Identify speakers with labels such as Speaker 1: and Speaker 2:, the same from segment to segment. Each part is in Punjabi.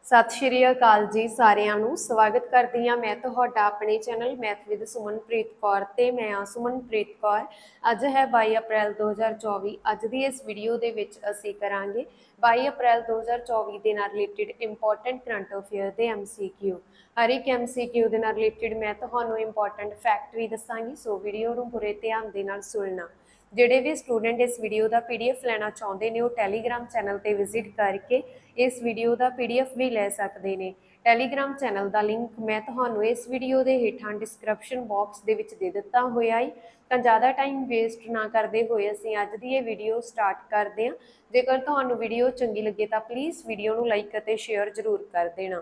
Speaker 1: सत श्री अकाल जी सारिਆਂ ਨੂੰ स्वागत करती हाँ मैं ਤੁਹਾਡਾ ਆਪਣੇ channel math with Sumanpreet Kaur ਤੇ मैं हाँ सुमनप्रीत कौर। ਅੱਜ है 22 अप्रैल 2024। ਅੱਜ ਦੀ ਇਸ ਵੀਡੀਓ ਦੇ ਵਿੱਚ ਅਸੀਂ ਕਰਾਂਗੇ 22 अप्रैल 2024 ਦੇ ਨਾਲ ਰਿਲੇਟਡ ਇੰਪੋਰਟੈਂਟ ਕਰੰਟ ਅਫੇਅਰ ਦੇ MCQ। ਹਰ ਇੱਕ MCQ ਦੇ ਨਾਲ ਰਿਲੇਟਡ ਮੈਂ ਤੁਹਾਨੂੰ ਇੰਪੋਰਟੈਂਟ ਫੈਕਟ ਵੀ ਦੱਸਾਂਗੀ, ਸੋ ਵੀਡੀਓ ਨੂੰ ਪੂਰੇ ਧਿਆਨ ਦੇ ਨਾਲ ਸੁਣਨਾ। ਜਿਹੜੇ ਵੀ ਸਟੂਡੈਂਟ ਇਸ ਵੀਡੀਓ ਦਾ PDF ਲੈਣਾ ਚਾਹੁੰਦੇ ਨੇ ਉਹ ਟੈਲੀਗ੍ਰਾਮ ਚੈਨਲ ਤੇ ਵਿਜ਼ਿਟ ਕਰਕੇ ਇਸ ਵੀਡੀਓ ਦਾ PDF ਵੀ ਲੈ ਸਕਦੇ ਨੇ। ਟੈਲੀਗ੍ਰਾਮ ਚੈਨਲ ਦਾ ਲਿੰਕ ਮੈਂ ਤੁਹਾਨੂੰ ਇਸ ਵੀਡੀਓ ਦੇ ਹੇਠਾਂ ਡਿਸਕ੍ਰਿਪਸ਼ਨ ਬਾਕਸ ਦੇ ਵਿੱਚ ਦੇ ਦਿੱਤਾ ਹੋਇਆ ਹੈ। ਤਾਂ ਜ਼ਿਆਦਾ ਟਾਈਮ ਵੇਸਟ ਨਾ ਕਰਦੇ ਹੋਏ ਅਸੀਂ ਅੱਜ ਦੀ ਇਹ ਵੀਡੀਓ ਸਟਾਰਟ ਕਰਦੇ ਹਾਂ। ਜੇਕਰ ਤੁਹਾਨੂੰ ਵੀਡੀਓ ਚੰਗੀ ਲੱਗੇ ਤਾਂ ਪਲੀਜ਼ ਵੀਡੀਓ ਨੂੰ ਲਾਈਕ ਅਤੇ ਸ਼ੇਅਰ ਜ਼ਰੂਰ ਕਰ ਦੇਣਾ।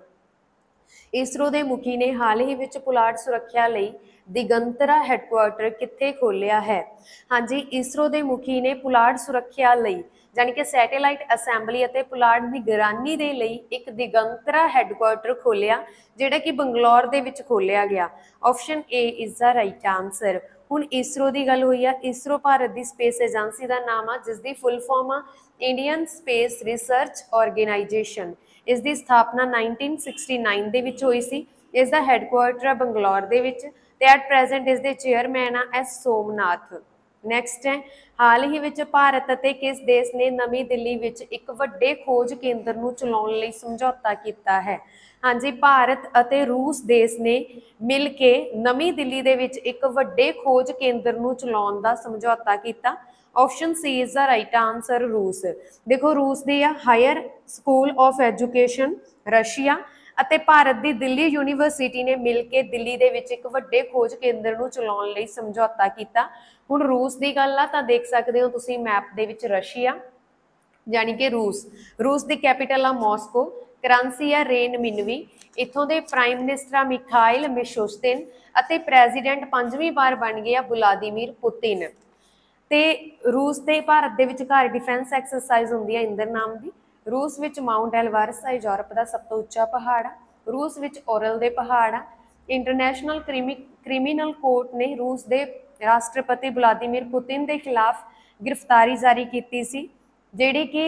Speaker 1: इसरो के मुखी ने हाल ही में पुलाड़ सुरक्षा लई दिगंतरा हैडकुआटर कित्थे खोलिया है। हाँ जी, इसरो के मुखी ने पुलाड़ सुरक्षा लई यानी कि सैटेलाइट असैंबली और पुलाड़ निगरानी के लिए एक दिगंतरा हैडकुआटर खोलिया, जिहड़ा कि बंगलौर दे विच खोलिया गया। Option A is the right answer. हुण इसरो की गल हुई है, इसरो भारत की स्पेस एजेंसी का नाम आ जिसकी फुल फॉर्म आ इंडियन स्पेस रिसर्च ऑर्गेनाइजेशन। इसकी स्थापना 1969 ਦੇ ਵਿੱਚ ਹੋਈ ਸੀ। ਇਸ ਦਾ ਹੈਡਕੁਆਟਰ ਆ ਬੰਗਲੌਰ ਦੇ ਵਿੱਚ ਤੇ ਐਟ ਪ੍ਰੈਜ਼ੈਂਟ ਇਸ ਦੇ ਚੇਅਰਮੈਨ ਆ ਐਸ ਸੋਮਨਾਥ। ਨੈਕਸਟ ਹੈ, ਹਾਲ ਹੀ ਵਿੱਚ ਭਾਰਤ ਅਤੇ ਕਿਸ ਦੇਸ਼ ਨੇ ਨਵੀਂ ਦਿੱਲੀ ਵਿੱਚ ਇੱਕ ਵੱਡੇ ਖੋਜ ਕੇਂਦਰ ਨੂੰ ਚਲਾਉਣ ਲਈ ਸਮਝੌਤਾ ਕੀਤਾ ਹੈ। ਹਾਂਜੀ, ਭਾਰਤ ਅਤੇ ਰੂਸ ਦੇਸ਼ ਨੇ ਮਿਲ ਕੇ ਨਵੀਂ ਦਿੱਲੀ ਦੇ ਵਿੱਚ ਇੱਕ ਵੱਡੇ ਖੋਜ ਕੇਂਦਰ ਨੂੰ ਚਲਾਉਣ ਦਾ ਸਮਝੌਤਾ ਕੀਤਾ। Option C is the right answer रूस। देखो रूस दी आ higher school of education Russia ਅਤੇ ਭਾਰਤ ਦੀ ਦਿੱਲੀ ਯੂਨੀਵਰਸਿਟੀ ਨੇ ਮਿਲ ਕੇ ਦਿੱਲੀ ਦੇ ਵਿੱਚ ਇੱਕ ਵੱਡੇ ਖੋਜ ਕੇਂਦਰ ਨੂੰ ਚਲਾਉਣ ਲਈ ਸਮਝੌਤਾ ਕੀਤਾ। ਹੁਣ ਰੂਸ ਦੀ ਗੱਲ ਆ ਤਾਂ ਦੇਖ ਸਕਦੇ ਹੋ ਤੁਸੀਂ ਮੈਪ ਦੇ ਵਿੱਚ ਰਸ਼ੀਆ ਯਾਨੀ ਕਿ ਰੂਸ ਦੀ ਕੈਪੀਟਲ ਆ ਮਾਸਕੋ, ਕਰੰਸੀ ਆ ਰੇਨ ਮਿਨਵੀ, ਇੱਥੋਂ ਦੇ ਪ੍ਰਾਈਮ ਮਿਨਿਸਟਰ ਆ ਮਿਖਾਇਲ ਮਿਸ਼ੋਸਤਿਨ ਅਤੇ ਪ੍ਰੈਜ਼ੀਡੈਂਟ 5ਵੀਂ ਵਾਰ ਬਣ ਗਏ ਆ ਵਲਾਦੀਮੀਰ ਪੁਤਿਨ। ਤੇ रूस ਤੇ ਭਾਰਤ ਦੇ ਵਿਚਕਾਰ डिफेंस एक्सरसाइज ਹੁੰਦੀ ਹੈ ਇੰਦਰ ਨਾਮ ਦੀ। रूस ਵਿੱਚ ਮਾਊਂਟ ਐਲਵਰਸ ਹੈ ਯੂਰਪ ਦਾ ਸਭ ਤੋਂ ਉੱਚਾ ਪਹਾੜ ਆ। रूस ਵਿੱਚ ਔਰਲ ਦੇ ਪਹਾੜ ਆ। ਇੰਟਰਨੈਸ਼ਨਲ ਕ੍ਰਿਮੀਨਲ ਕੋਰਟ ਨੇ रूस ਦੇ ਰਾਸ਼ਟਰਪਤੀ ਵਲਾਦੀਮੀਰ ਪੁਤਿਨ ਦੇ ਖਿਲਾਫ ਗ੍ਰਿਫਤਾਰੀ ਜਾਰੀ ਕੀਤੀ ਸੀ, ਜਿਹੜੀ ਕਿ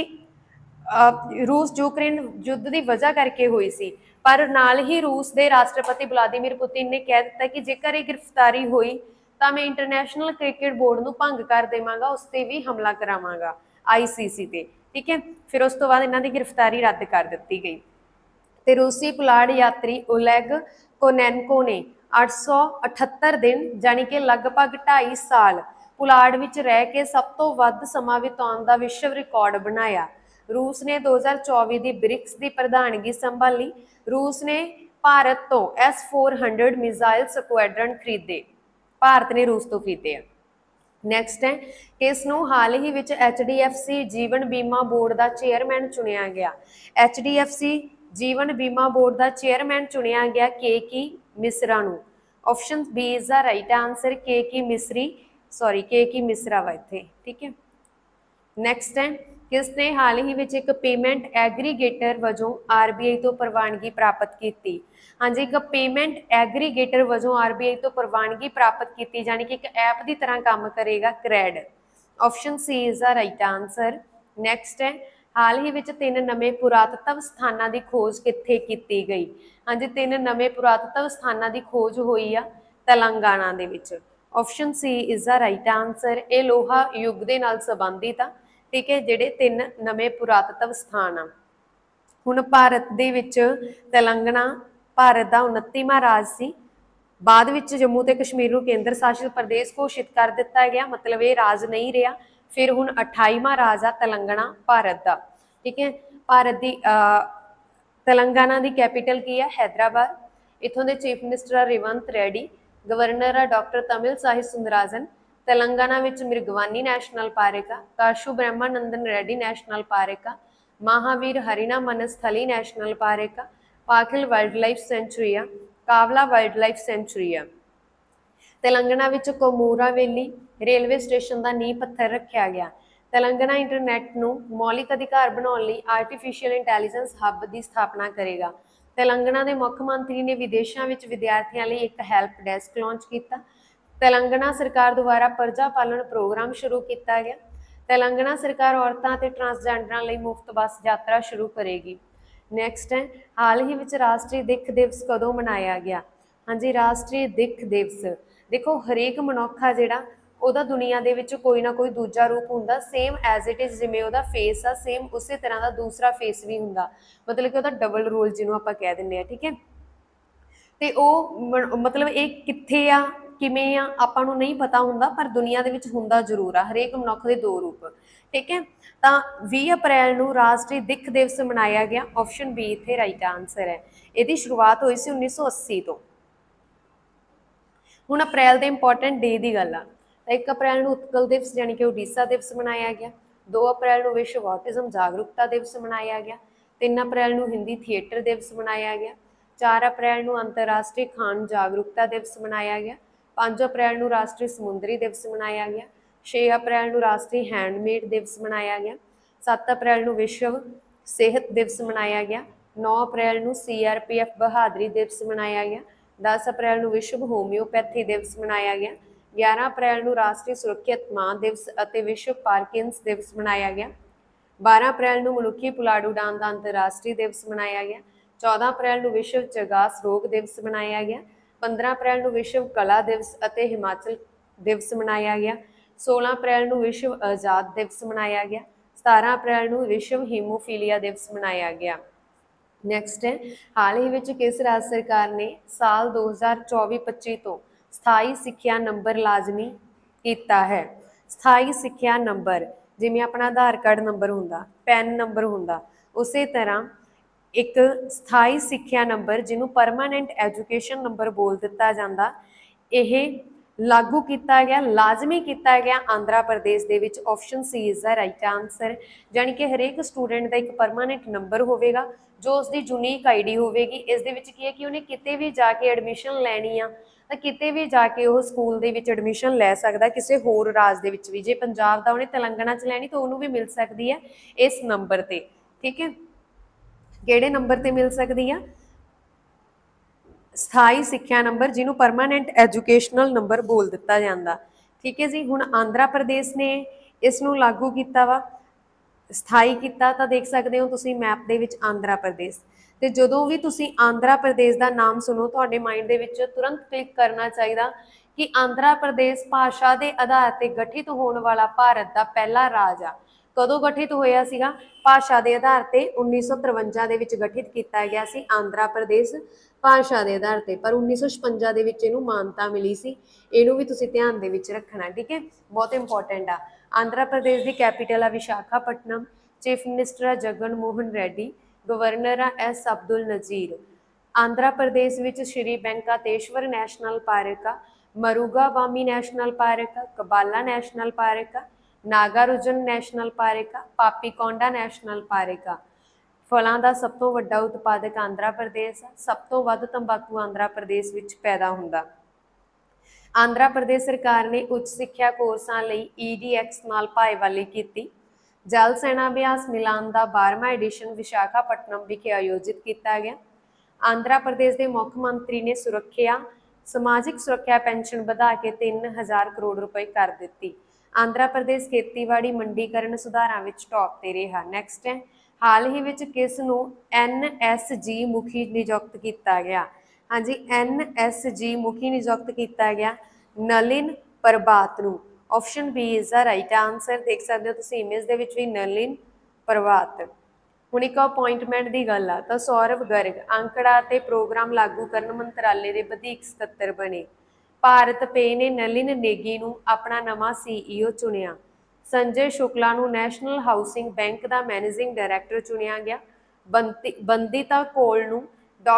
Speaker 1: रूस ਯੂਕਰੇਨ ਯੁੱਧ ਦੀ ਵਜ੍ਹਾ ਕਰਕੇ ਹੋਈ ਸੀ। ਪਰ ਨਾਲ ਹੀ रूस ਦੇ ਰਾਸ਼ਟਰਪਤੀ ਵਲਾਦੀਮੀਰ ਪੁਤਿਨ ਨੇ ਕਹਿ ਦਿੱਤਾ ਕਿ ਜੇਕਰ ਇਹ ਗ੍ਰਿਫਤਾਰੀ ਹੋਈ ਤਾਂ ਮੈਂ ਇੰਟਰਨੈਸ਼ਨਲ ਕ੍ਰਿਕਟ ਬੋਰਡ ਨੂੰ ਭੰਗ ਕਰ ਦੇਵਾਂਗਾ, ਉਸ ਤੇ ਵੀ ਹਮਲਾ ਕਰਾਵਾਂਗਾ ICC ਤੇ। ਠੀਕ ਹੈ, ਫਿਰ ਉਸ ਤੋਂ ਬਾਅਦ ਇਹਨਾਂ ਦੀ ਗ੍ਰਿਫਤਾਰੀ ਰੱਦ ਕਰ ਦਿੱਤੀ ਗਈ। ਤੇ ਰੂਸੀ ਪੁਲਾੜ ਯਾਤਰੀ ਓਲੈਗ ਕੋਨੈਨਕੋ ਨੇ 878 ਦਿਨ ਯਾਨੀ ਕਿ ਲਗਭਗ 2.5 ਸਾਲ ਪੁਲਾੜ ਵਿੱਚ ਰਹਿ ਕੇ ਸਭ ਤੋਂ ਵੱਧ ਸਮਾਂ ਬਿਤਾਉਣ ਦਾ ਵਿਸ਼ਵ ਰਿਕਾਰਡ ਬਣਾਇਆ। रूस ने 2024 ਦੀ ब्रिक्स ਦੀ ਪ੍ਰਧਾਨਗੀ ਸੰਭਾਲੀ। रूस ने ਭਾਰਤ ਤੋਂ S-400 ਮਿਜ਼ਾਈਲ ਸਕੁਐਡਰਨ ਖਰੀਦੇ। ਭਾਰਤ ਨੇ रूस ਤੋਂ ਖਰੀਦੇ ਆ। ਨੈਕਸਟ ਹੈ, ਕਿਸ ਨੂੰ ਹਾਲ ਹੀ ਵਿੱਚ HDFC ਜੀਵਨ ਬੀਮਾ ਬੋਰਡ ਦਾ ਚੇਅਰਮੈਨ ਚੁਣਿਆ ਗਿਆ। HDFC ਜੀਵਨ ਬੀਮਾ ਬੋਰਡ ਦਾ ਚੇਅਰਮੈਨ ਚੁਣਿਆ ਗਿਆ ਕੇ ਮਿਸਰਾ ਨੂੰ। Option B is the right answer, K Misra ਵਾ ਇੱਥੇ। ਠੀਕ ਹੈ, ਨੈਕਸਟ ਹੈ, ਕਿਸ ਨੇ ਹਾਲ ਹੀ ਵਿੱਚ ਇੱਕ ਪੇਮੈਂਟ ਐਗਰੀਗੇਟਰ ਵਜੋਂ RBI ਤੋਂ ਪ੍ਰਵਾਨਗੀ ਪ੍ਰਾਪਤ ਕੀਤੀ। ਹਾਂਜੀ, ਇੱਕ ਪੇਮੈਂਟ ਐਗਰੀਗੇਟਰ ਵਜੋਂ RBI ਤੋਂ ਪ੍ਰਵਾਨਗੀ ਪ੍ਰਾਪਤ ਕੀਤੀ, ਜਾਨੀ ਕਿ ਇੱਕ ਐਪ ਦੀ ਤਰ੍ਹਾਂ ਕੰਮ ਕਰੇਗਾ CRED। Option C is the right answer. Next ਹੈ, ਹਾਲ ਹੀ ਵਿੱਚ 3 ਨਵੇਂ ਪੁਰਾਤਤਵ ਸਥਾਨਾਂ ਦੀ ਖੋਜ ਕਿੱਥੇ ਕੀਤੀ ਗਈ। ਹਾਂਜੀ, 3 ਨਵੇਂ ਪੁਰਾਤਤਵ ਸਥਾਨਾਂ ਦੀ ਖੋਜ ਹੋਈ ਆ ਤੇਲੰਗਾਨਾ ਦੇ ਵਿੱਚ। Option C is the right answer. ਇਹ ਲੋਹਾ ਯੁੱਗ ਦੇ ਨਾਲ ਸੰਬੰਧਿਤ ਆ। ਠੀਕ ਹੈ, ਜਿਹੜੇ 3 ਨਵੇਂ ਪੁਰਾਤਤਵ ਸਥਾਨ ਆ। ਹੁਣ ਭਾਰਤ ਦੇ ਵਿੱਚ ਤੇਲੰਗਾਨਾ ਭਾਰਤ ਦਾ 29ਵਾਂ ਰਾਜ ਸੀ। ਬਾਅਦ ਵਿੱਚ ਜੰਮੂ ਤੇ ਕਸ਼ਮੀਰ ਨੂੰ ਕੇਂਦਰ ਸ਼ਾਸਿਤ ਪ੍ਰਦੇਸ਼ ਘੋਸ਼ਿਤ ਕਰ ਦਿੱਤਾ ਗਿਆ, ਮਤਲਬ ਇਹ ਰਾਜ ਨਹੀਂ ਰਿਹਾ। ਫਿਰ ਹੁਣ 28ਵਾਂ ਰਾਜ ਆ ਤੇਲੰਗਾਨਾ ਭਾਰਤ ਦਾ। ਠੀਕ ਹੈ, ਭਾਰਤ ਦੀ ਤੇਲੰਗਾਨਾ ਦੀ ਕੈਪੀਟਲ ਕੀ ਹੈ? ਹੈਦਰਾਬਾਦ। ਇੱਥੋਂ ਦੇ ਚੀਫ ਮਿਨਿਸਟਰ ਆ ਰੇਵੰਤ ਰੈਡੀ, ਗਵਰਨਰ ਆ ਡਾਕਟਰ ਤਮਿਲ ਸਾਈ ਸੁੰਦਰਾਜਨ। तेलंगाना में मृगवानी नैशनल पार्क आ, काशू ब्रह्मानंदन रेड्डी नैशनल पार्क आ, महावीर हरिना मनस्थली नैशनल पार्क आ, पाखिल वाइल्ड लाइफ सेंचुरी आ, कावला वाइल्ड लाइफ सेंचुरी आ। तेलंगाना में कोमूरा वैली रेलवे स्टेशन का नींह पत्थर रखा गया। तेलंगाना इंटरनेट नूं मौलिक अधिकार बनाउण लई आर्टिफिशियल इंटैलीजेंस हब की स्थापना करेगा। तेलंगाना के मुख्य मंत्री ने विदेशों में विद्यार्थियों लई एक हैल्प डेस्क लॉन्च किया। तेलंगाना सरकार द्वारा प्रजा पालन प्रोग्राम शुरू किया गया। तेलंगाना सरकार औरतों और ट्रांसजेंडर लई मुफ्त बस यात्रा शुरू करेगी। ਨੈਕਸਟ ਹੈ ਹਾਲ ਹੀ ਵਿੱਚ ਰਾਸ਼ਟਰੀ ਦਿੱਖ ਦਿਵਸ ਕਦੋਂ ਮਨਾਇਆ ਗਿਆ। ਹਾਂਜੀ, ਰਾਸ਼ਟਰੀ ਦਿੱਖ ਦਿਵਸ, ਦੇਖੋ ਹਰੇਕ ਮਨੁੱਖ ਆ ਜਿਹੜਾ ਉਹਦਾ ਦੁਨੀਆ ਦੇ ਵਿੱਚ ਕੋਈ ਨਾ ਕੋਈ ਦੂਜਾ ਰੂਪ ਹੁੰਦਾ, ਸੇਮ ਐਜ਼ ਇਟ ਇਜ਼, ਜਿਵੇਂ ਉਹਦਾ ਫੇਸ ਆ ਸੇਮ ਉਸੇ ਤਰ੍ਹਾਂ ਦਾ ਦੂਸਰਾ ਫੇਸ ਵੀ ਹੁੰਦਾ, ਮਤਲਬ ਕਿ ਉਹਦਾ ਡਬਲ ਰੋਲ ਜਿਹਨੂੰ ਆਪਾਂ ਕਹਿ ਦਿੰਦੇ ਆ। ਠੀਕ ਹੈ, ਤੇ ਉਹ ਮਤਲਬ ਇਹ ਕਿੱਥੇ ਆ ਕਿਵੇਂ ਆ ਆਪਾਂ ਨੂੰ ਨਹੀਂ ਪਤਾ ਹੁੰਦਾ, ਪਰ ਦੁਨੀਆ ਦੇ ਵਿੱਚ ਹੁੰਦਾ ਜ਼ਰੂਰ ਆ, ਹਰੇਕ ਮਨੁੱਖ ਦੇ ਦੋ ਰੂਪ। ਠੀਕ ਹੈ, ਤਾਂ 20 ਅਪ੍ਰੈਲ ਨੂੰ ਰਾਸ਼ਟਰੀ ਦਿੱਖ ਦਿਵਸ ਮਨਾਇਆ ਗਿਆ। ਆਪਸ਼ਨ ਬੀ ਇੱਥੇ ਰਾਈਟ ਆਨਸਰ ਹੈ। ਇਹਦੀ ਸ਼ੁਰੂਆਤ ਹੋਈ ਸੀ 1980 ਤੋਂ। ਹੁਣ ਅਪ੍ਰੈਲ ਦੇ ਇੰਪੋਰਟੈਂਟ ਡੇ ਦੀ ਗੱਲ ਆ, ਤਾਂ 1 ਅਪ੍ਰੈਲ ਨੂੰ ਉਤਕਲ ਦਿਵਸ ਯਾਨੀ ਕਿ ਉਡੀਸਾ ਦਿਵਸ ਮਨਾਇਆ ਗਿਆ। 2 ਅਪ੍ਰੈਲ ਨੂੰ ਵਿਸ਼ਵ ਆਟਿਜ਼ਮ ਜਾਗਰੂਕਤਾ ਦਿਵਸ ਮਨਾਇਆ ਗਿਆ। 3 ਅਪ੍ਰੈਲ ਨੂੰ ਹਿੰਦੀ ਥੀਏਟਰ ਦਿਵਸ ਮਨਾਇਆ ਗਿਆ। 4 ਅਪ੍ਰੈਲ ਨੂੰ ਅੰਤਰਰਾਸ਼ਟਰੀ ਖਾਣ ਜਾਗਰੂਕਤਾ ਦਿਵਸ ਮਨਾਇਆ ਗਿਆ। 5 ਅਪ੍ਰੈਲ ਨੂੰ ਰਾਸ਼ਟਰੀ ਸਮੁੰਦਰੀ ਦਿਵਸ ਮਨਾਇਆ ਗਿਆ। 6 ਅਪ੍ਰੈਲ ਨੂੰ ਰਾਸ਼ਟਰੀ ਹੈਂਡਮੇਡ ਦਿਵਸ ਮਨਾਇਆ ਗਿਆ। 7 ਅਪ੍ਰੈਲ ਨੂੰ ਵਿਸ਼ਵ ਸਿਹਤ ਦਿਵਸ ਮਨਾਇਆ ਗਿਆ। 9 ਅਪ੍ਰੈਲ ਨੂੰ CRPF ਬਹਾਦਰੀ ਦਿਵਸ ਮਨਾਇਆ ਗਿਆ। 10 ਅਪ੍ਰੈਲ ਨੂੰ ਵਿਸ਼ਵ ਹੋਮਿਓਪੈਥੀ ਦਿਵਸ ਮਨਾਇਆ ਗਿਆ। 11 ਅਪ੍ਰੈਲ ਨੂੰ ਰਾਸ਼ਟਰੀ ਸੁਰੱਖਿਅਤ ਮਾਂ ਦਿਵਸ ਅਤੇ ਵਿਸ਼ਵ ਪਾਰਕਿੰਸ ਦਿਵਸ ਮਨਾਇਆ ਗਿਆ। 12 ਅਪ੍ਰੈਲ ਨੂੰ ਮਨੁੱਖੀ ਪੁਲਾੜ ਉਡਾਨ ਦਾ ਅੰਤਰਰਾਸ਼ਟਰੀ ਦਿਵਸ ਮਨਾਇਆ ਗਿਆ। 14 ਅਪ੍ਰੈਲ ਨੂੰ ਵਿਸ਼ਵ ਚਗਾਸ ਰੋਗ ਦਿਵਸ ਮਨਾਇਆ ਗਿਆ। 15 ਅਪ੍ਰੈਲ ਨੂੰ ਵਿਸ਼ਵ ਕਲਾ ਦਿਵਸ ਅਤੇ ਹਿਮਾਚਲ ਦਿਵਸ ਮਨਾਇਆ ਗਿਆ। 16 ਅਪ੍ਰੈਲ ਨੂੰ ਵਿਸ਼ਵ ਆਜ਼ਾਦ ਦਿਵਸ ਮਨਾਇਆ ਗਿਆ। 17 ਅਪ੍ਰੈਲ ਨੂੰ ਵਿਸ਼ਵ ਹੀਮੋਫੀਲੀਆ ਦਿਵਸ ਮਨਾਇਆ ਗਿਆ। ਨੈਕਸਟ ਹੈ ਹਾਲ ਹੀ ਵਿੱਚ ਕਿਸ ਰਾਜ ਸਰਕਾਰ ਨੇ ਸਾਲ 2024-25 ਤੋਂ ਸਥਾਈ ਸਿੱਖਿਆ ਨੰਬਰ ਲਾਜ਼ਮੀ ਕੀਤਾ ਹੈ। ਸਥਾਈ ਸਿੱਖਿਆ ਨੰਬਰ ਜਿਵੇਂ ਆਪਣਾ ਆਧਾਰ ਕਾਰਡ ਨੰਬਰ ਹੁੰਦਾ, ਪੈਨ ਨੰਬਰ ਹੁੰਦਾ, ਉਸੇ ਤਰ੍ਹਾਂ ਇੱਕ ਸਥਾਈ ਸਿੱਖਿਆ ਨੰਬਰ ਜਿਹਨੂੰ ਪਰਮਾਨੈਂਟ ਐਜੂਕੇਸ਼ਨ ਨੰਬਰ ਬੋਲ ਦਿੱਤਾ ਜਾਂਦਾ, ਇਹ ਲਾਗੂ ਕੀਤਾ ਗਿਆ, ਲਾਜ਼ਮੀ ਕੀਤਾ ਗਿਆ ਆਂਧਰਾ ਪ੍ਰਦੇਸ਼ ਦੇ ਵਿੱਚ। Option C is the right answer. ਜਾਣੀ ਕਿ ਹਰੇਕ ਸਟੂਡੈਂਟ ਦਾ ਇੱਕ ਪਰਮਾਨੈਂਟ ਨੰਬਰ ਹੋਵੇਗਾ ਜੋ ਉਸਦੀ ਯੂਨੀਕ ਆਈਡੀ ਹੋਵੇਗੀ। ਇਸ ਦੇ ਵਿੱਚ ਕੀ ਹੈ ਕਿ ਉਹਨੇ ਕਿਤੇ ਵੀ ਜਾ ਕੇ ਐਡਮਿਸ਼ਨ ਲੈਣੀ ਆ ਤਾਂ ਕਿਤੇ ਵੀ ਜਾ ਕੇ ਉਹ ਸਕੂਲ ਦੇ ਵਿੱਚ ਐਡਮਿਸ਼ਨ ਲੈ ਸਕਦਾ, ਕਿਸੇ ਹੋਰ ਰਾਜ ਦੇ ਵਿੱਚ ਵੀ। ਜੇ ਪੰਜਾਬ ਦਾ ਉਹਨੇ ਤੇਲੰਗਾਨਾ 'ਚ ਲੈਣੀ ਤਾਂ ਉਹਨੂੰ ਵੀ ਮਿਲ ਸਕਦੀ ਹੈ ਇਸ ਨੰਬਰ ਤੇ। ਠੀਕ ਹੈ, ਕਿਹੜੇ ਨੰਬਰ ਤੇ ਮਿਲ ਸਕਦੀ ਆ? ਸਥਾਈ ਸਿੱਖਿਆ ਨੰਬਰ ਜਿਹਨੂੰ ਪਰਮਾਨੈਂਟ ਐਜੂਕੇਸ਼ਨਲ ਨੰਬਰ ਬੋਲ ਦਿੱਤਾ ਜਾਂਦਾ। ਠੀਕ ਹੈ ਜੀ, ਹੁਣ ਆਂਧਰਾ ਪ੍ਰਦੇਸ਼ ਨੇ ਇਸ ਨੂੰ ਲਾਗੂ ਕੀਤਾ ਵਾ, ਸਥਾਈ ਕੀਤਾ, ਤਾਂ ਦੇਖ ਸਕਦੇ ਹੋ ਤੁਸੀਂ ਮੈਪ ਦੇ ਵਿੱਚ ਆਂਧਰਾ ਪ੍ਰਦੇਸ਼। ਤੇ ਜਦੋਂ ਵੀ ਤੁਸੀਂ ਆਂਧਰਾ ਪ੍ਰਦੇਸ਼ ਦਾ ਨਾਮ ਸੁਣੋ ਤੁਹਾਡੇ ਮਾਈਂਡ ਦੇ ਵਿੱਚ ਤੁਰੰਤ ਕਲਿੱਕ ਕਰਨਾ ਚਾਹੀਦਾ ਕਿ ਆਂਧਰਾ ਪ੍ਰਦੇਸ਼ ਭਾਸ਼ਾ ਦੇ ਆਧਾਰ ਤੇ ਗਠਿਤ ਹੋਣ ਵਾਲਾ ਭਾਰਤ ਦਾ ਪਹਿਲਾ ਰਾਜ ਆ। ਕਦੋਂ ਗਠਿਤ ਹੋਇਆ ਸੀਗਾ? ਭਾਸ਼ਾ ਦੇ ਆਧਾਰ ਤੇ 1953 ਦੇ ਵਿੱਚ ਗਠਿਤ ਕੀਤਾ ਗਿਆ ਸੀ ਆਂਧਰਾ ਪ੍ਰਦੇਸ਼ ਭਾਸ਼ਾ ਦੇ ਆਧਾਰ ਤੇ, ਪਰ 1956 ਦੇ ਵਿੱਚ ਇਹਨੂੰ ਮਾਨਤਾ ਮਿਲੀ ਸੀ। ਇਹਨੂੰ ਵੀ ਤੁਸੀਂ ਧਿਆਨ ਦੇ ਵਿੱਚ ਰੱਖਣਾ। ਠੀਕ ਹੈ, ਬਹੁਤ ਇੰਪੋਰਟੈਂਟ ਆ। ਆਂਧਰਾ ਪ੍ਰਦੇਸ਼ ਦੀ ਕੈਪੀਟਲ ਆ ਵਿਸ਼ਾਖਾਪਟਨਮ। ਚੀਫ ਮਿਨਿਸਟਰ ਆ ਜਗਨ ਮੋਹਨ ਰੈਡੀ। ਗਵਰਨਰ ਆ S ਅਬਦੁਲ ਨਜ਼ੀਰ। ਆਂਧਰਾ ਪ੍ਰਦੇਸ਼ ਵਿੱਚ ਸ਼੍ਰੀ ਵੈਂਕਟੇਸ਼ਵਰ ਨੈਸ਼ਨਲ ਪਾਰਕ ਆ, ਮਰੂਗਾਵਾਮੀ ਨੈਸ਼ਨਲ ਪਾਰਕ ਆ, ਕਬਾਲਾ ਨੈਸ਼ਨਲ ਪਾਰਕ ਆ, ਨਾਗਾਰਜੁਨ ਨੈਸ਼ਨਲ ਪਾਰਕ ਆ, ਪਾਪੀਕੌਂਡਾ ਨੈਸ਼ਨਲ ਪਾਰਕ ਆ। ਫਲਾਂ ਦਾ ਸਭ ਤੋਂ ਵੱਡਾ ਉਤਪਾਦਕ ਆਂਧਰਾ ਪ੍ਰਦੇਸ਼ ਆ। ਸਭ ਤੋਂ ਵੱਧ ਤੰਬਾਕੂ ਆਂਧਰਾ ਪ੍ਰਦੇਸ਼ ਵਿੱਚ ਪੈਦਾ ਹੁੰਦਾ। ਆਂਧਰਾ ਪ੍ਰਦੇਸ਼ ਸਰਕਾਰ ਨੇ ਉੱਚ ਸਿੱਖਿਆ ਕੋਰਸਾਂ ਲਈ EDX ਨਾਲ ਭਾਈਵਾਲੀ ਕੀਤੀ। ਜਲ ਸੈਨਾ ਅਭਿਆਸ ਮਿਲਾਨ ਦਾ 12ਵਾਂ ਐਡੀਸ਼ਨ ਵਿਸ਼ਾਖਾਪਟਨਮ ਵਿਖੇ ਆਯੋਜਿਤ ਕੀਤਾ ਗਿਆ। ਆਂਧਰਾ ਪ੍ਰਦੇਸ਼ ਦੇ ਮੁੱਖ ਮੰਤਰੀ ਨੇ ਸਮਾਜਿਕ ਸੁਰੱਖਿਆ ਪੈਨਸ਼ਨ ਵਧਾ ਕੇ 3000 ਕਰੋੜ ਰੁਪਏ ਕਰ ਦਿੱਤੀ। ਆਂਧਰਾ ਪ੍ਰਦੇਸ਼ ਖੇਤੀਬਾੜੀ ਮੰਡੀਕਰਨ ਸੁਧਾਰਾਂ ਵਿੱਚ ਟੌਪ ਤੇ ਰਿਹਾ। ਨੈਕਸਟ ਹੈ ਹਾਲ ਹੀ ਵਿੱਚ ਕਿਸ ਨੂੰ NSG ਮੁਖੀ ਨਿਯੁਕਤ ਕੀਤਾ ਗਿਆ? ਹਾਂਜੀ, NSG ਮੁਖੀ ਨਿਯੁਕਤ ਕੀਤਾ ਗਿਆ ਨਲਿਨ ਪ੍ਰਭਾਤ ਨੂੰ। Option B is the right answer. ਦੇਖ ਸਕਦੇ ਹੋ ਤੁਸੀਂ ਇਮੇਜ ਦੇ ਵਿੱਚ ਵੀ ਨਲਿਨ ਪ੍ਰਭਾਤ। ਹੁਣ ਇੱਕ ਅਪਾਇੰਟਮੈਂਟ ਦੀ ਗੱਲ ਆ ਤਾਂ ਸੌਰਵ ਗਰਗ ਅੰਕੜਾ ਅਤੇ ਪ੍ਰੋਗਰਾਮ ਲਾਗੂ ਕਰਨ ਮੰਤਰਾਲੇ ਦੇ ਵਧੀਕ ਸਕੱਤਰ ਬਣੇ। ਭਾਰਤ ਪੇ ਨੇ ਨਲਿਨ ਨੇਗੀ ਨੂੰ ਆਪਣਾ ਨਵਾਂ CEO ਚੁਣਿਆ। ਸੰਜੇ ਸ਼ੁਕਲਾ ਨੂੰ ਨੈਸ਼ਨਲ ਹਾਊਸਿੰਗ ਬੈਂਕ ਦਾ ਮੈਨੇਜਿੰਗ ਡਾਇਰੈਕਟਰ ਚੁਣਿਆ ਗਿਆ। ਬੰਦਿਤਾ ਕੋਲ ਨੂੰ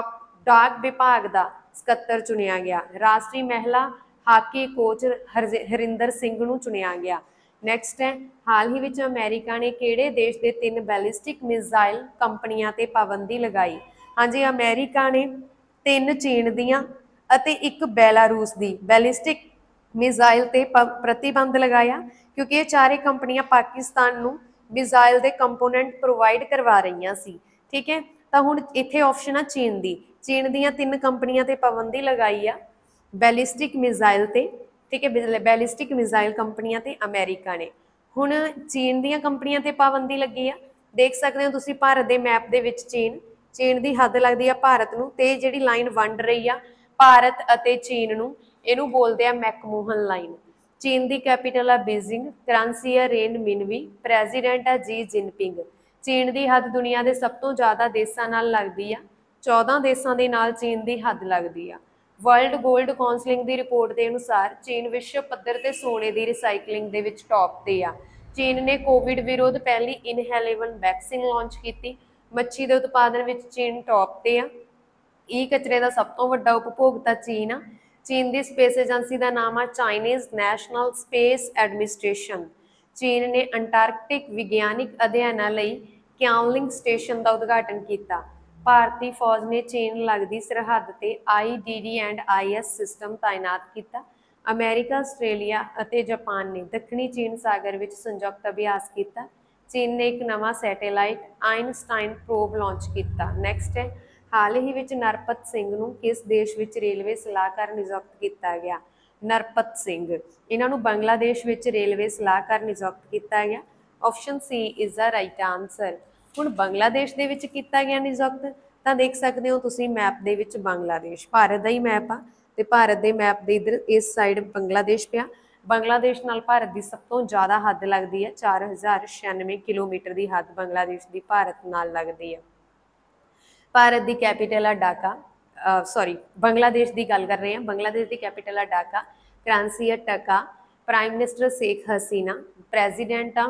Speaker 1: ਡਾਕ ਵਿਭਾਗ ਦਾ ਸਕੱਤਰ ਚੁਣਿਆ ਗਿਆ। ਰਾਸ਼ਟਰੀ ਮਹਿਲਾ ਹਾਕੀ ਕੋਚ ਹਰਿੰਦਰ ਸਿੰਘ ਨੂੰ ਚੁਣਿਆ ਗਿਆ। ਨੈਕਸਟ ਹੈ ਹਾਲ ਹੀ ਵਿੱਚ ਅਮਰੀਕਾ ਨੇ ਕਿਹੜੇ ਦੇਸ਼ ਦੇ 3 ਬੈਲਿਸਟਿਕ ਮਿਜ਼ਾਈਲ ਕੰਪਨੀਆਂ ਤੇ ਪਾਬੰਦੀ ਲਗਾਈ? ਹਾਂਜੀ, ਅਮਰੀਕਾ ਨੇ 3 ਚੀਨ ਦੀਆਂ ਅਤੇ 1 ਬੈਲਾਰੂਸ ਦੀ ਬੈਲਿਸਟਿਕ ਮਿਜ਼ਾਈਲ ਤੇ ਪ੍ਰਤੀਬੰਧ ਲਗਾਇਆ ਕਿਉਂਕਿ ਇਹ ਚਾਰੇ ਕੰਪਨੀਆਂ ਪਾਕਿਸਤਾਨ ਨੂੰ ਮਿਜ਼ਾਈਲ ਦੇ ਕੰਪੋਨੈਂਟ ਪ੍ਰੋਵਾਈਡ ਕਰਵਾ ਰਹੀਆਂ ਸੀ। ਠੀਕ ਹੈ, ਤਾਂ ਹੁਣ ਇੱਥੇ ਆਪਸ਼ਨ ਆ ਚੀਨ ਦੀ। ਚੀਨ ਦੀਆਂ 3 ਕੰਪਨੀਆਂ ਤੇ ਪਾਬੰਦੀ ਲਗਾਈ ਆ ਬੈਲਿਸਟਿਕ ਮਿਜ਼ਾਈਲ ਤੇ। ਠੀਕ ਹੈ, ਬੈਲਿਸਟਿਕ ਮਿਜ਼ਾਈਲ ਕੰਪਨੀਆਂ ਤੇ ਅਮਰੀਕਾ ਨੇ। ਹੁਣ ਚੀਨ ਦੀਆਂ ਕੰਪਨੀਆਂ ਤੇ ਪਾਬੰਦੀ ਲੱਗੀ ਆ। ਦੇਖ ਸਕਦੇ ਹੋ ਤੁਸੀਂ ਭਾਰਤ ਦੇ ਮੈਪ ਦੇ ਵਿੱਚ ਚੀਨ ਚੀਨ ਦੀ ਹੱਦ ਲੱਗਦੀ ਆ ਭਾਰਤ ਨੂੰ, ਤੇ ਜਿਹੜੀ ਲਾਈਨ ਵੰਡ ਰਹੀ ਆ ਭਾਰਤ ਅਤੇ ਚੀਨ ਨੂੰ, ਇਹਨੂੰ ਬੋਲਦੇ ਆ ਮੈਕਮੋਹਨ ਲਾਈਨ। ਚੀਨ ਦੀ ਕੈਪੀਟਲ ਆ ਬੀजिंग, ਕਰੰਸੀ ਆ ਰੇਨ ਮਿਨਵੀ, ਪ੍ਰੈਜ਼ੀਡੈਂਟ ਆ ਜੀ ਜਿਨਪਿੰਗ। ਚੀਨ ਦੀ ਹੱਦ ਦੁਨੀਆ ਦੇ ਸਭ ਤੋਂ ਜ਼ਿਆਦਾ ਦੇਸ਼ਾਂ ਨਾਲ ਲੱਗਦੀ ਆ, 14 ਦੇਸ਼ਾਂ ਦੇ ਨਾਲ ਚੀਨ ਦੀ ਹੱਦ ਲੱਗਦੀ ਆ। ਵਰਲਡ ਗੋਲਡ ਕਾਉਂਸਲਿੰਗ ਦੀ ਰਿਪੋਰਟ ਦੇ ਅਨੁਸਾਰ ਚੀਨ ਵਿਸ਼ਵ ਪੱਧਰ ਤੇ ਸੋਨੇ ਦੀ ਰਿਸਾਈਕਲਿੰਗ ਦੇ ਵਿੱਚ ਟੌਪ ਤੇ ਆ। ਚੀਨ ਨੇ ਕੋਵਿਡ ਵਿਰੁੱਧ ਪਹਿਲੀ ਇਨਹੈਲੇਬਲ ਵੈਕਸੀਨ ਲਾਂਚ ਕੀਤੀ। ਮੱਛੀ ਦੇ ਉਤਪਾਦਨ ਵਿੱਚ ਚੀਨ ਟੌਪ ਤੇ ਆ। ਈ ਕਚਰੇ ਦਾ ਸਭ ਤੋਂ ਵੱਡਾ ਉਪਭੋਗਤਾ ਚੀਨ ਆ। ਚੀਨ ਦੀ ਸਪੇਸ ਏਜੰਸੀ ਦਾ ਨਾਮ ਆ ਚਾਈਨੀਜ਼ ਨੈਸ਼ਨਲ ਸਪੇਸ ਐਡਮਿਨਿਸਟ੍ਰੇਸ਼ਨ। ਚੀਨ ਨੇ ਅੰਟਾਰਕਟਿਕ ਵਿਗਿਆਨਿਕ ਅਧਿਐਨਾਂ ਲਈ ਕਿਆਨਲਿੰਗ ਸਟੇਸ਼ਨ ਦਾ ਉਦਘਾਟਨ ਕੀਤਾ। ਭਾਰਤੀ ਫੌਜ ਨੇ ਚੀਨ ਲੱਗਦੀ ਸਰਹੱਦ ਤੇ IDD&IS ਸਿਸਟਮ ਤਾਇਨਾਤ ਕੀਤਾ। ਅਮਰੀਕਾ, ਆਸਟ੍ਰੇਲੀਆ ਅਤੇ ਜਾਪਾਨ ਨੇ ਦੱਖਣੀ ਚੀਨ ਸਾਗਰ ਵਿੱਚ ਸੰਯੁਕਤ ਅਭਿਆਸ ਕੀਤਾ। ਚੀਨ ਨੇ ਇੱਕ ਨਵਾਂ ਸੈਟੇਲਾਈਟ ਆਇਨਸਟਾਈਨ ਪ੍ਰੋਬ ਲਾਂਚ ਕੀਤਾ। ਨੈਕਸਟ ਹੈ, ਹਾਲ ਹੀ ਵਿੱਚ ਨਰਪਤ ਸਿੰਘ ਨੂੰ ਕਿਸ ਦੇਸ਼ ਵਿੱਚ ਰੇਲਵੇ ਸਲਾਹਕਾਰ ਨਿਯੁਕਤ ਕੀਤਾ ਗਿਆ? ਨਰਪਤ ਸਿੰਘ, ਇਹਨਾਂ ਨੂੰ ਬੰਗਲਾਦੇਸ਼ ਵਿੱਚ ਰੇਲਵੇ ਸਲਾਹਕਾਰ ਨਿਯੁਕਤ ਕੀਤਾ ਗਿਆ। Option C is the right answer. ਹੁਣ ਬੰਗਲਾਦੇਸ਼ ਦੇ ਵਿੱਚ ਕੀਤਾ ਗਿਆ ਨਿਯੁਕਤ, ਤਾਂ ਦੇਖ ਸਕਦੇ ਹੋ ਤੁਸੀਂ ਮੈਪ ਦੇ ਵਿੱਚ ਬੰਗਲਾਦੇਸ਼, ਭਾਰਤ ਦਾ ਹੀ ਮੈਪ ਆ, ਤੇ ਭਾਰਤ ਦੇ ਮੈਪ ਦੇ ਇਧਰ ਇਸ ਸਾਈਡ ਬੰਗਲਾਦੇਸ਼ ਪਿਆ। ਬੰਗਲਾਦੇਸ਼ ਨਾਲ ਭਾਰਤ ਦੀ ਸਭ ਤੋਂ ਜ਼ਿਆਦਾ ਹੱਦ ਲੱਗਦੀ ਹੈ, 4096 ਕਿਲੋਮੀਟਰ ਦੀ ਹੱਦ ਬੰਗਲਾਦੇਸ਼ ਦੀ ਭਾਰਤ ਨਾਲ ਲੱਗਦੀ ਹੈ। ਭਾਰਤ ਦੀ ਕੈਪੀਟਲ ਆ ਢਾਕਾ, ਬੰਗਲਾਦੇਸ਼ ਦੀ ਗੱਲ ਕਰ ਰਹੇ ਹਾਂ। ਬੰਗਲਾਦੇਸ਼ ਦੀ ਕੈਪੀਟਲ ਆ ਢਾਕਾ, ਕਰੰਸੀ ਆ taka, prime minister Sheikh Hasina, president ਆ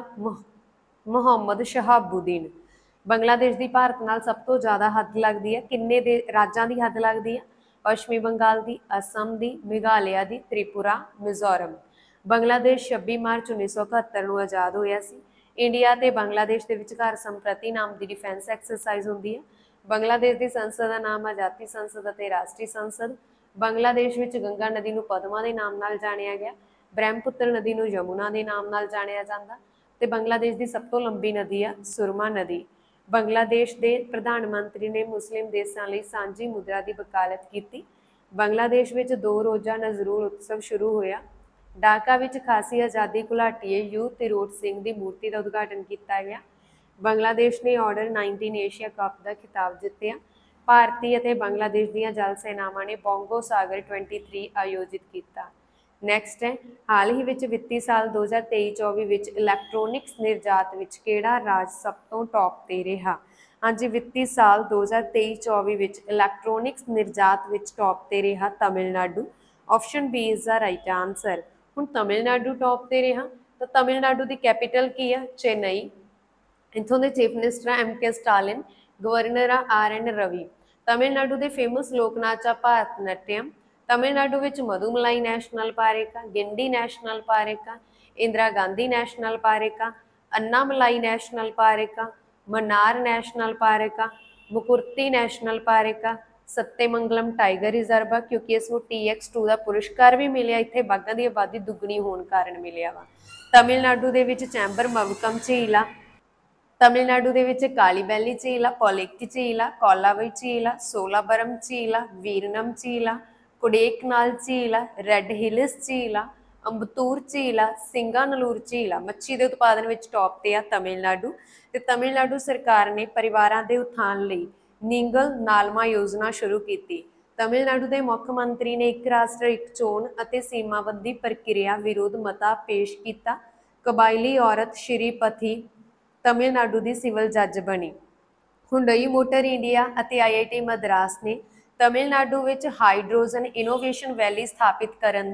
Speaker 1: ਮੁਹੰਮਦ ਸ਼ਹਾਬੁਦੀਨ। ਬੰਗਲਾਦੇਸ਼ ਦੀ ਭਾਰਤ ਨਾਲ ਸਭ ਤੋਂ ਜ਼ਿਆਦਾ ਹੱਦ ਲੱਗਦੀ ਹੈ, ਕਿੰਨੇ ਦੇ ਰਾਜਾਂ ਦੀ ਹੱਦ ਲੱਗਦੀ ਹੈ? ਪੱਛਮੀ ਬੰਗਾਲ ਦੀ, ਅਸਮ ਦੀ, ਮੇਘਾਲਿਆ ਦੀ, ਤ੍ਰਿਪੁਰਾ, ਮਿਜ਼ੋਰਮ। ਬੰਗਲਾਦੇਸ਼ 26 ਮਾਰਚ 1971 ਨੂੰ ਆਜ਼ਾਦ ਹੋਇਆ ਸੀ। ਇੰਡੀਆ ਤੇ ਬੰਗਲਾਦੇਸ਼ ਦੇ ਵਿਚਕਾਰ ਸੰਪ੍ਰਤੀ ਨਾਮ ਦੀ ਡਿਫੈਂਸ ਐਕਸਰਸਾਈਜ਼ ਹੁੰਦੀ ਹੈ। ਬੰਗਲਾਦੇਸ਼ ਦੀ ਸੰਸਦ ਦਾ ਨਾਮ ਆ ਜਾਤੀ ਸੰਸਦ ਅਤੇ ਰਾਸ਼ਟਰੀ ਸੰਸਦ। ਬੰਗਲਾਦੇਸ਼ ਵਿੱਚ ਗੰਗਾ ਨਦੀ ਨੂੰ ਪਦਮਾ ਦੇ ਨਾਮ ਨਾਲ ਜਾਣਿਆ ਗਿਆ, ਬ੍ਰਹਮਪੁੱਤਰ ਨਦੀ ਨੂੰ ਯਮੁਨਾ ਦੇ ਨਾਮ ਨਾਲ ਜਾਣਿਆ ਜਾਂਦਾ, ਤੇ ਬੰਗਲਾਦੇਸ਼ ਦੀ ਸਭ ਤੋਂ ਲੰਬੀ ਨਦੀ ਆ ਸੁਰਮਾ ਨਦੀ। ਬੰਗਲਾਦੇਸ਼ ਦੇ ਪ੍ਰਧਾਨ ਮੰਤਰੀ ਨੇ ਮੁਸਲਿਮ ਦੇਸ਼ਾਂ ਲਈ ਸਾਂਝੀ ਮੁਦਰਾ ਦੀ ਵਕਾਲਤ ਕੀਤੀ। ਬੰਗਲਾਦੇਸ਼ ਵਿੱਚ 2 ਰੋਜ਼ਾ ਨਜ਼ਰੂਲ ਉਤਸਵ ਸ਼ੁਰੂ ਹੋਇਆ। ਢਾਕਾ ਵਿੱਚ ਖਾਸੀ ਆਜ਼ਾਦੀ ਘੁਲਾਟੀਏ ਯੂ ਤਿਰੋਟ ਸਿੰਘ ਦੀ ਮੂਰਤੀ ਦਾ ਉਦਘਾਟਨ ਕੀਤਾ ਗਿਆ। ਬੰਗਲਾਦੇਸ਼ ਨੇ ਆਰਡਰ 19 ਏਸ਼ੀਆ ਕੱਪ ਦਾ ਖਿਤਾਬ ਜਿੱਤਿਆ। ਭਾਰਤੀ ਅਤੇ ਬੰਗਲਾਦੇਸ਼ ਦੀਆਂ ਜਲ ਸੈਨਾਵਾਂ ਨੇ ਬੋਂਗੋ ਸਾਗਰ 23 ਆਯੋਜਿਤ ਕੀਤਾ। ਨੈਕਸਟ ਹੈ, ਹਾਲ ਹੀ ਵਿੱਚ ਵਿੱਤੀ ਸਾਲ 2023-24 ਵਿੱਚ ਇਲੈਕਟ੍ਰੋਨਿਕਸ ਨਿਰਯਾਤ ਵਿੱਚ ਕਿਹੜਾ ਰਾਜ ਸਭ ਤੋਂ ਟੌਪ ਤੇ ਰਿਹਾ? ਹਾਂਜੀ, ਵਿੱਤੀ ਸਾਲ 2023-24 ਵਿੱਚ ਇਲੈਕਟ੍ਰੋਨਿਕਸ ਨਿਰਯਾਤ ਵਿੱਚ ਟੌਪ ਤੇ ਰਿਹਾ Tamil Nadu. Option B is the right answer. ਹੁਣ ਤਮਿਲਨਾਡੂ ਟੌਪ ਤੇ ਰਿਹਾ, ਤਾਂ ਤਮਿਲਨਾਡੂ ਦੀ ਕੈਪੀਟਲ ਕੀ ਆ? ਚੇਨਈ। ਇੱਥੋਂ ਦੇ ਚੀਫ ਮਿਨਿਸਟਰ ਆ MK ਸਟਾਲਿਨ, ਗਵਰਨਰ ਆ RN ਰਵੀ। ਤਮਿਲਨਾਡੂ ਦੇ ਫੇਮਸ ਲੋਕ ਨਾਚ ਆ ਭਾਰਤ ਨਾਟਿਅਮ। ਤਮਿਲਨਾਡੂ ਵਿੱਚ ਮਧੂਮਲਾਈ ਨੈਸ਼ਨਲ ਪਾਰਕ ਆ, ਗਿੰਡੀ ਨੈਸ਼ਨਲ ਪਾਰਕ ਆ, ਇੰਦਰਾ ਗਾਂਧੀ ਨੈਸ਼ਨਲ ਪਾਰਕ ਆ, ਅੰਨਾਮਲਾਈ ਨੈਸ਼ਨਲ ਪਾਰਕ ਆ, ਮਨਾਰ ਨੈਸ਼ਨਲ ਪਾਰਕ ਆ, ਮੁਕੁਰਤੀ ਨੈਸ਼ਨਲ ਪਾਰਕ ਆ, ਸੱਤੇਮੰਗਲਮ ਟਾਈਗਰ ਰਿਜ਼ਰਵ ਆ, ਕਿਉਂਕਿ ਇਸ ਨੂੰ TX2 ਦਾ ਪੁਰਸਕਾਰ ਵੀ ਮਿਲਿਆ, ਇੱਥੇ ਬਾਘਾਂ ਦੀ ਆਬਾਦੀ ਦੁੱਗਣੀ ਹੋਣ ਕਾਰਨ ਮਿਲਿਆ ਵਾ। ਤਮਿਲਨਾਡੂ ਦੇ ਵਿੱਚ ਚੈਂਬਰ ਮਵਕਮ ਝੀਲ ਆ। ਤਮਿਲਨਾਡੂ ਦੇ ਵਿੱਚ ਕਾਲੀ ਬੈਲੀ ਝੀਲ ਆ, ਪੋਲੇਕੀ ਝੀਲ ਆ, ਕੋਲਾਵਈ ਝੀਲ ਆ, ਸੋਲਾਬਰਮ ਝੀਲ ਆ, ਵੀਰਨਮ ਝੀਲ ਆ, ਕੋਡੇਕਨਾਲ ਝੀਲ ਆ, ਰੈੱਡ ਹਿਲਸ ਝੀਲ ਆ, ਅੰਬਤੂਰ ਝੀਲ ਆ, ਸਿੰਗਾਨਲੂਰ ਝੀਲ ਆ। ਮੱਛੀ ਦੇ ਉਤਪਾਦਨ ਵਿੱਚ ਟੌਪ ਤੇ ਆ ਤਮਿਲਨਾਡੂ। ਤੇ ਤਮਿਲਨਾਡੂ ਸਰਕਾਰ ਨੇ ਪਰਿਵਾਰਾਂ ਦੇ ਉਥਾਨ ਲਈ ਨੀਂਗਲ ਨਾਲਮਾ ਯੋਜਨਾ ਸ਼ੁਰੂ ਕੀਤੀ। ਤਮਿਲਨਾਡੂ ਦੇ ਮੁੱਖ ਮੰਤਰੀ ਨੇ ਇੱਕ ਰਾਸ਼ਟਰ ਇੱਕ ਚੋਣ ਅਤੇ ਸੀਮਾਬੰਦੀ ਪ੍ਰਕਿਰਿਆ ਵਿਰੁੱਧ ਮਤਾ ਪੇਸ਼ ਕੀਤਾ। ਕਬਾਇਲੀ ਔਰਤ ਸ਼੍ਰੀਪਤੀ ਤਮਿਲਨਾਡੂ ਦੀ ਸਿਵਲ ਜੱਜ ਬਣੀ। ਹੁੰਡਈ ਮੋਟਰ ਇੰਡੀਆ ਅਤੇ IIT ਮਦਰਾਸ ਨੇ ਤਮਿਲਨਾਡੂ ਵਿੱਚ ਹਾਈਡਰੋਜਨ ਇਨੋਵੇਸ਼ਨ ਵੈਲੀ ਸਥਾਪਿਤ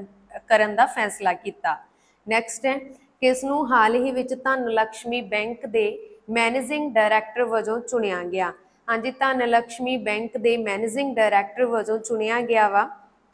Speaker 1: ਕਰਨ ਦਾ ਫੈਸਲਾ ਕੀਤਾ। ਨੈਕਸਟ ਹੈ, ਕਿਸ ਨੂੰ ਹਾਲ ਹੀ ਵਿੱਚ ਧਨ ਲਕਸ਼ਮੀ ਬੈਂਕ ਦੇ ਮੈਨੇਜਿੰਗ ਡਾਇਰੈਕਟਰ ਵਜੋਂ ਚੁਣਿਆ ਗਿਆ? ਹਾਂਜੀ, ਧਨ ਲਕਸ਼ਮੀ ਬੈਂਕ ਦੇ ਮੈਨੇਜਿੰਗ ਡਾਇਰੈਕਟਰ ਵਜੋਂ ਚੁਣਿਆ ਗਿਆ ਵਾ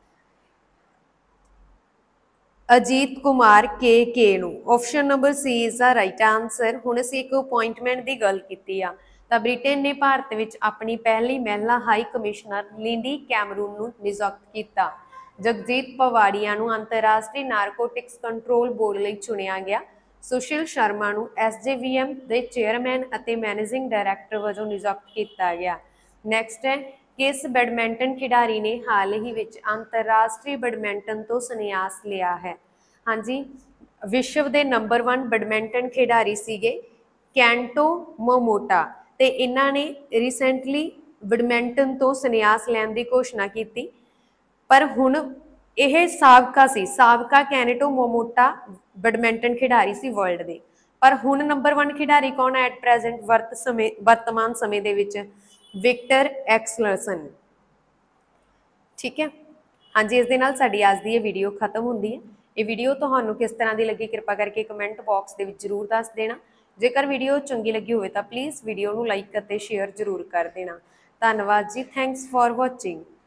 Speaker 1: ਅਜੀਤ ਕੁਮਾਰ KK ਨੂੰ। Option number C is the right answer. ਹੁਣ ਅਸੀਂ ਇੱਕ ਅਪੁਆਇੰਟਮੈਂਟ ਦੀ ਗੱਲ ਕੀਤੀ ਆ, ਤਾਂ ਬ੍ਰਿਟੇਨ ਨੇ ਭਾਰਤ ਵਿੱਚ ਆਪਣੀ ਪਹਿਲੀ ਮਹਿਲਾ ਹਾਈ ਕਮਿਸ਼ਨਰ ਲਿੰਡੀ ਕੈਮਰੂਨ ਨੂੰ ਨਿਯੁਕਤ ਕੀਤਾ। ਜਗਜੀਤ ਪਵਾੜੀਆ ਨੂੰ ਅੰਤਰਰਾਸ਼ਟਰੀ ਨਾਰਕੋਟਿਕਸ ਕੰਟਰੋਲ ਬੋਰਡ ਲਈ ਚੁਣਿਆ ਗਿਆ। ਸੁਸ਼ੀਲ ਸ਼ਰਮਾ ਨੂੰ SJVM ਦੇ ਚੇਅਰਮੈਨ ਅਤੇ ਮੈਨੇਜਿੰਗ ਡਾਇਰੈਕਟਰ ਵਜੋਂ ਨਿਯੁਕਤ ਕੀਤਾ ਗਿਆ। ਨੈਕਸਟ ਹੈ, ਕਿਸ ਬੈਡਮਿੰਟਨ ਖਿਡਾਰੀ ਨੇ ਹਾਲ ਹੀ ਵਿੱਚ ਅੰਤਰਰਾਸ਼ਟਰੀ ਬੈਡਮਿੰਟਨ ਤੋਂ ਸੰਨਿਆਸ ਲਿਆ ਹੈ? ਹਾਂਜੀ, ਵਿਸ਼ਵ ਦੇ ਨੰਬਰ 1 ਬੈਡਮਿੰਟਨ ਖਿਡਾਰੀ ਸੀਗੇ ਕੈਂਟੋ ਮੋਮੋਟਾ, ਤੇ ਇਹਨਾਂ ਨੇ ਰੀਸੈਂਟਲੀ ਬੈਡਮਿੰਟਨ ਤੋਂ ਸੰਨਿਆਸ ਲੈਣ ਦੀ ਘੋਸ਼ਣਾ ਕੀਤੀ। ਪਰ ਹੁਣ ਇਹ ਸਾਬਕਾ ਕੈਨੇਟੋ ਮੋਮੋਟਾ ਬੈਡਮਿੰਟਨ ਖਿਡਾਰੀ ਸੀ ਵਰਲਡ ਦੇ। ਪਰ ਹੁਣ ਨੰਬਰ 1 ਖਿਡਾਰੀ ਕੌਣ ਹੈ ਐਟ ਪ੍ਰੈਜ਼ੈਂਟ ਵਰਤਮਾਨ ਸਮੇਂ ਦੇ ਵਿੱਚ? Viktor Axelsen. ठीक है हाँ जी, इस दे नाल साडी अज दी ये वीडियो खत्म होंदी है। ये वीडियो तुहानू किस तरह की लगी कृपा करके कमेंट बॉक्स के जरूर दस देना। जेकर वीडियो चंगी लगी हो तो प्लीज़ वीडियो नू लाइक और शेयर जरूर कर देना। धन्यवाद जी, थैंक्स फॉर वॉचिंग।